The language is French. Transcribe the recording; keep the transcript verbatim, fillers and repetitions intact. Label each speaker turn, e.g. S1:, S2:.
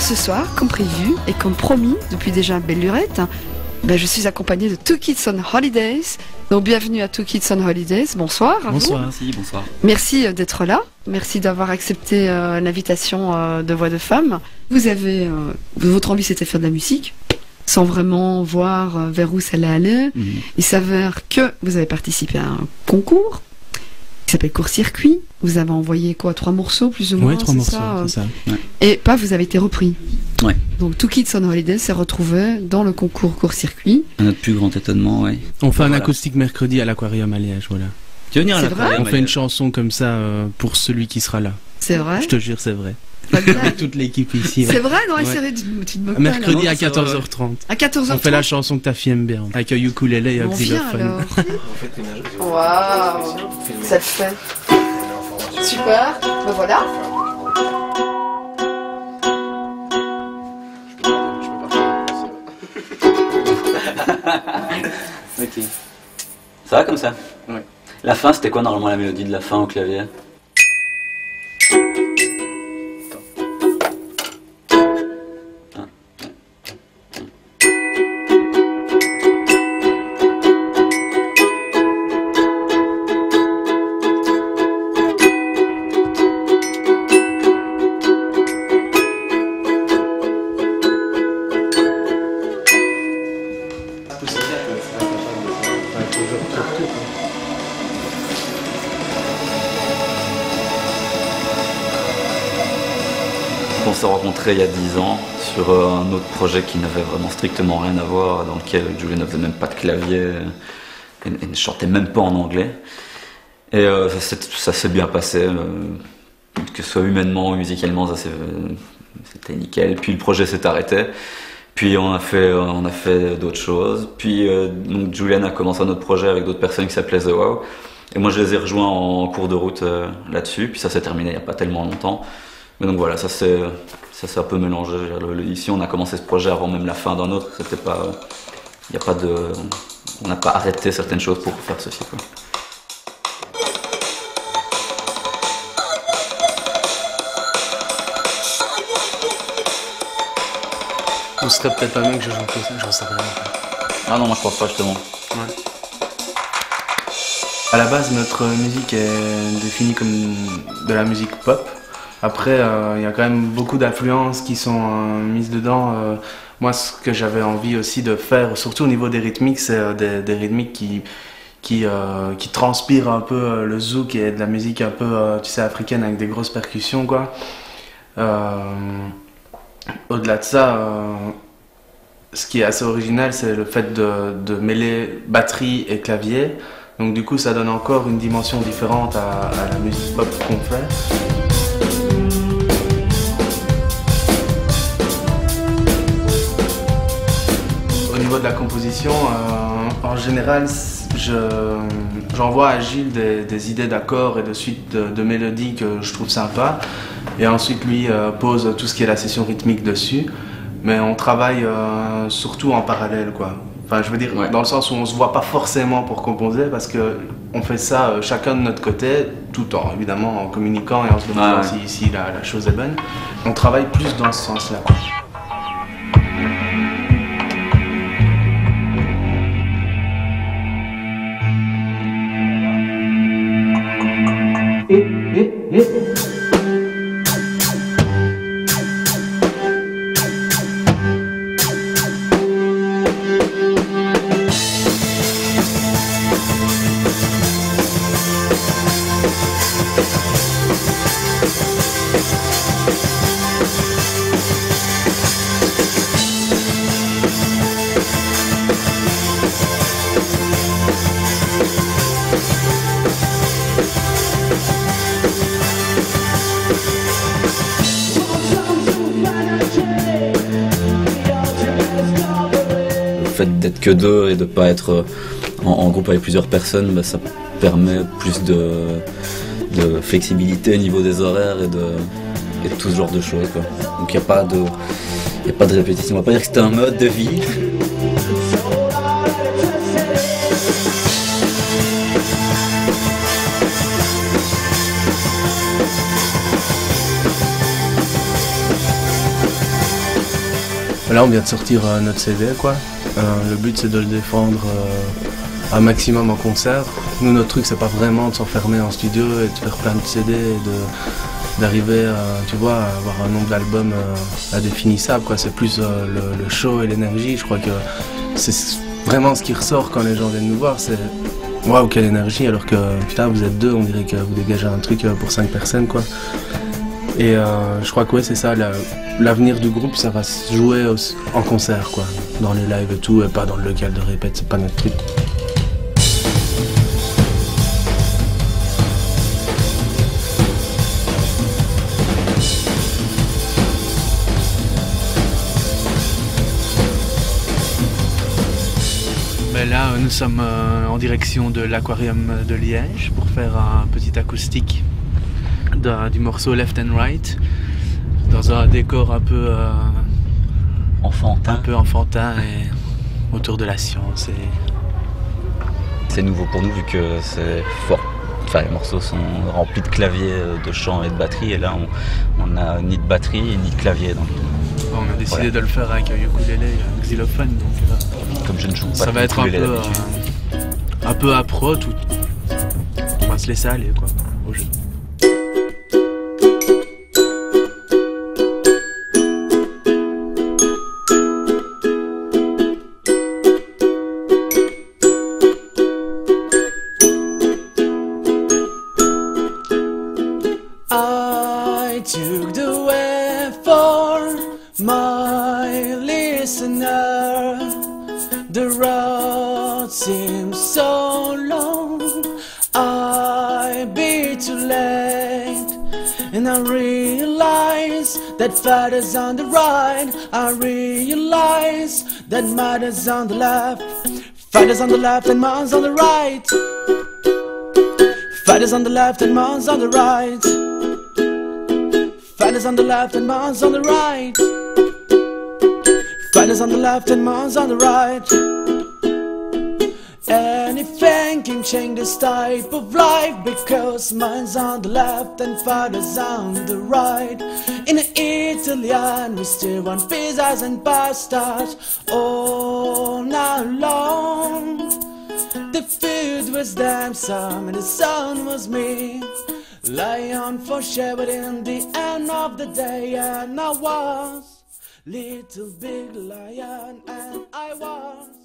S1: Alors ce soir, comme prévu et comme promis depuis déjà belle lurette, ben, je suis accompagnée de Two Kids on Holidays. Donc bienvenue à Two Kids on Holidays. Bonsoir. À
S2: bonsoir.
S1: Vous.
S2: Merci, bonsoir.
S1: Merci d'être là. Merci d'avoir accepté euh, l'invitation euh, de Voix de Femme. Vous avez, euh, votre envie c'était de faire de la musique, sans vraiment voir euh, vers où ça allait aller. Mm-hmm. Il s'avère que vous avez participé à un concours qui s'appelle Court-Circuit. Vous avez envoyé quoi, trois morceaux plus ou moins?
S2: Oui, trois morceaux,
S1: ça
S2: c'est ça. Ouais.
S1: Et pas, vous avez été repris.
S2: Ouais.
S1: Donc Two Kids on Holidays s'est retrouvé dans le concours Court-Circuit.
S3: À notre plus grand étonnement, oui.
S2: On fait
S3: voilà.
S2: un acoustique mercredi à l'Aquarium à Liège, voilà.
S3: Tu veux venir à l'Aquarium?
S2: On fait une chanson comme ça euh, pour celui qui sera là.
S1: C'est vrai?
S2: Je te jure, c'est vrai. Avec toute l'équipe ici.
S1: C'est
S2: ouais.
S1: vrai, non,
S2: ouais.
S1: série du
S2: mercredi à quatorze heures trente.
S1: À quatorze heures trente.
S2: On fait la chanson que ta fille aime bien, avec un ukulélé et un xylophone.
S1: Waouh, ça le fait. Super, ben voilà.
S3: Ok. Ça va comme ça?
S2: Oui.
S3: La fin, c'était quoi normalement la mélodie de la fin au clavier? On s'est rencontrés il y a dix ans sur un autre projet qui n'avait vraiment strictement rien à voir, dans lequel Julie ne faisait même pas de clavier et, et ne chantait même pas en anglais. Et euh, ça s'est bien passé, euh, que ce soit humainement ou musicalement, ça c'était nickel. Puis le projet s'est arrêté, puis on a fait, on a fait d'autres choses. Puis euh, donc Julian a commencé un autre projet avec d'autres personnes qui s'appelait The Wow. Et moi je les ai rejoints en cours de route euh, là-dessus, puis ça s'est terminé il n'y a pas tellement longtemps. Mais donc voilà, ça s'est un peu mélangé. Ici, on a commencé ce projet avant même la fin d'un autre. C'était pas, y a pas de, on n'a pas arrêté certaines choses pour faire ceci, quoi.
S2: On serait peut-être pas mieux que je joue que ça, j'en sais rien.
S3: Ah non, moi je pense pas justement.
S2: Ouais. À la base, notre musique est définie comme de la musique pop. Après, il euh, y a quand même beaucoup d'influences qui sont euh, mises dedans. Euh, moi, ce que j'avais envie aussi de faire, surtout au niveau des rythmiques, c'est euh, des, des rythmiques qui, qui, euh, qui transpirent un peu euh, le zouk et de la musique un peu, euh, tu sais, africaine avec des grosses percussions, quoi. Euh, au-delà de ça, euh, ce qui est assez original, c'est le fait de, de mêler batterie et clavier. Donc du coup, ça donne encore une dimension différente à, à la musique pop qu'on fait. Au niveau de la composition, euh, en général, j'envoie à Gilles des, des idées d'accords et de suites de, de mélodies que je trouve sympas. Et ensuite, lui euh, pose tout ce qui est la session rythmique dessus. Mais on travaille euh, surtout en parallèle, quoi. Enfin, je veux dire, ouais. Dans le sens où on se voit pas forcément pour composer, parce que on fait ça euh, chacun de notre côté, tout en évidemment en communiquant et en se demandant ah, ouais. si, si la, la chose est bonne. On travaille plus dans ce sens-là.
S4: Et, et, et.
S3: D'être que deux et de pas être en, en groupe avec plusieurs personnes, bah, ça permet plus de, de flexibilité au niveau des horaires et de, et de tout ce genre de choses, quoi. Donc il n'y a pas de, y a pas de répétition. On va pas dire que c'était un mode de vie.
S2: Là, on vient de sortir euh, notre C D, quoi. Euh, le but, c'est de le défendre euh, un maximum en concert. Nous, notre truc, c'est pas vraiment de s'enfermer en studio et de faire plein de C D et de, d'arriver, euh, tu vois, à avoir un nombre d'albums euh, indéfinissable, quoi. C'est plus euh, le, le show et l'énergie. Je crois que c'est vraiment ce qui ressort quand les gens viennent nous voir. C'est waouh, quelle énergie, alors que putain, vous êtes deux, on dirait que vous dégagez un truc pour cinq personnes, quoi. Et euh, je crois que ouais, c'est ça, la, l'avenir du groupe, ça va se jouer au, en concert, quoi, dans les lives et tout, et pas dans le local de répète, c'est pas notre truc. Ben là, nous sommes euh, en direction de l'aquarium de Liège pour faire un petit acoustique du morceau Left and Right dans un décor un peu euh,
S3: enfantin,
S2: un peu enfantin et autour de la science. Et...
S3: c'est nouveau pour nous vu que c'est fort. Enfin, les morceaux sont remplis de claviers, de chants et de batterie, et là on n'a ni de batterie ni de clavier. Donc,
S2: on a décidé
S3: voilà.
S2: de le faire avec un ukulélé et un xylophone. Donc, euh,
S3: comme je ne joue pas
S2: ça
S3: de
S2: va être un peu, euh, un peu à pro, tout. On va se laisser aller, quoi, au jeu.
S4: I took the way for my listener. The road seems so long. I be too late, and I realize that father's on the right. I realize that mother's on the left. Father's on the left and mom's on the right. Father's on the left and mom's on the right. Father's on the left and mom's on the right. Father's on the left and mom's on the right. Anything can change this type of life, because mine's on the left and father's on the right. In Italian we still want pizzas and pastas all night long. The food was damn some and the sun was me. Lion for shepherd in the end of the day, and I was little big lion, and I was